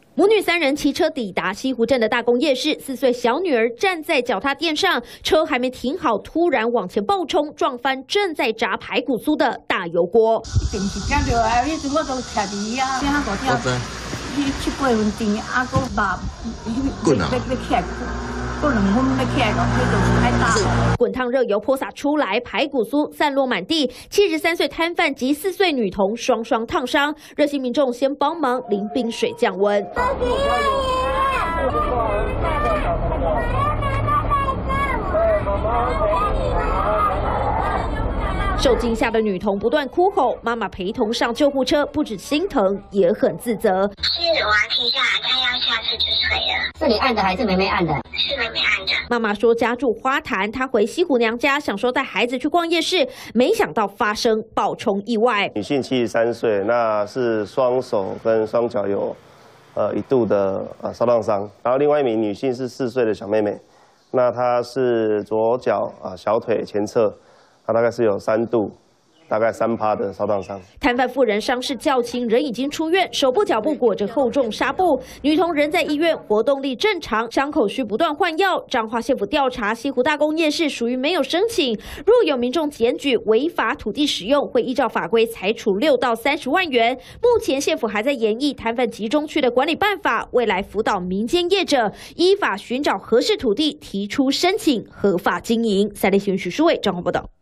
母女3人骑车抵达西湖镇的大公夜市，4岁小女儿站在脚踏垫上，车还没停好，突然往前暴冲，撞翻正在炸排骨酥的大油锅。 电视听到啊，迄阵我都徛伫啊，边仔5点，去7、8分钟，啊，搁肉要起来。 过2分要起来了，那就是太大。 滚烫热油泼洒出来，排骨酥散落满地。73岁摊贩及4岁女童双双烫伤，热心民众先帮忙淋冰水降温。受惊吓的女童不断哭吼，妈妈陪同上救护车，不止心疼，也很自责。 是我要停下来，他要下车就睡了。 是你按的还是妹妹按的？ 是妹妹按的。 妈妈说家住花坛，她回西湖娘家，想说带孩子去逛夜市，没想到发生爆冲意外。 女性73岁，那是双手跟双脚有1度的烧烫伤，然后另外一名女性是4岁的小妹妹，那她是左脚小腿前侧。 他大概是有3度，大概3%的烧烫伤。 摊贩妇人伤势较轻，人已经出院，手部脚部裹着厚重纱布。女童人在医院，活动力正常，伤口需不断换药。彰化县府调查，西湖大公夜市属于没有申请，若有民众检举违法土地使用，会依照法规裁处6到30万元。目前县府还在研议摊贩集中区的管理办法，未来辅导民间业者依法寻找合适土地，提出申请合法经营。3立新闻许淑伟、张宏报道。